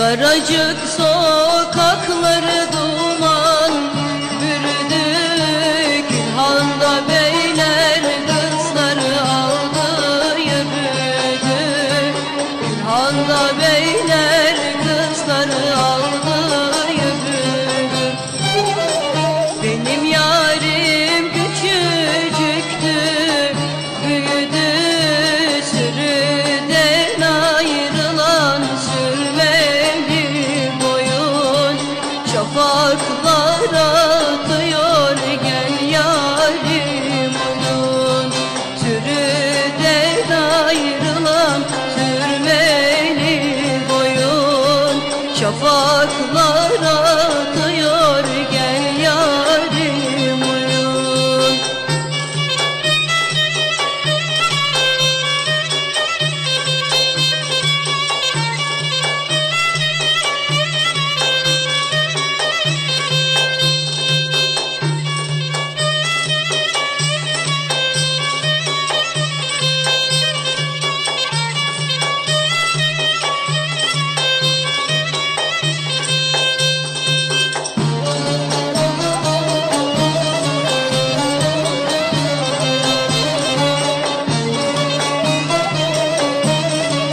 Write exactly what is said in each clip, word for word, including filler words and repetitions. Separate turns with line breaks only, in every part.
Daracık sokakları duman bürüdü, Külhan'da beyler kızları aldı yürüdü. Külhan'da beyler kızları aldı yürüdü. Benim yarim küçücüktü, büyüdü sürüden ayrılan sürmeli boyun. Şafaklar atıyor gel yarim uyun. Sürüden ayrılan sürmeli boyun. Şafaklar atıyor gel yarim uyun.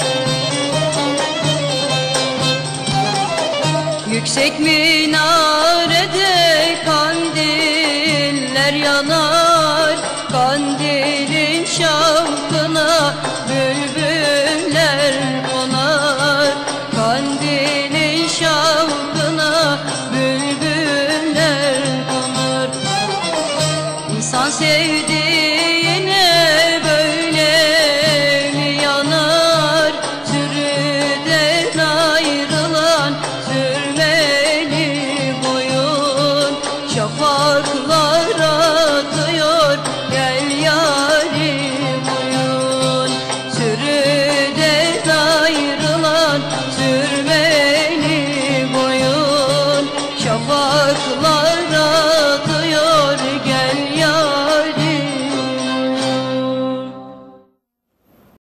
Yüksek minare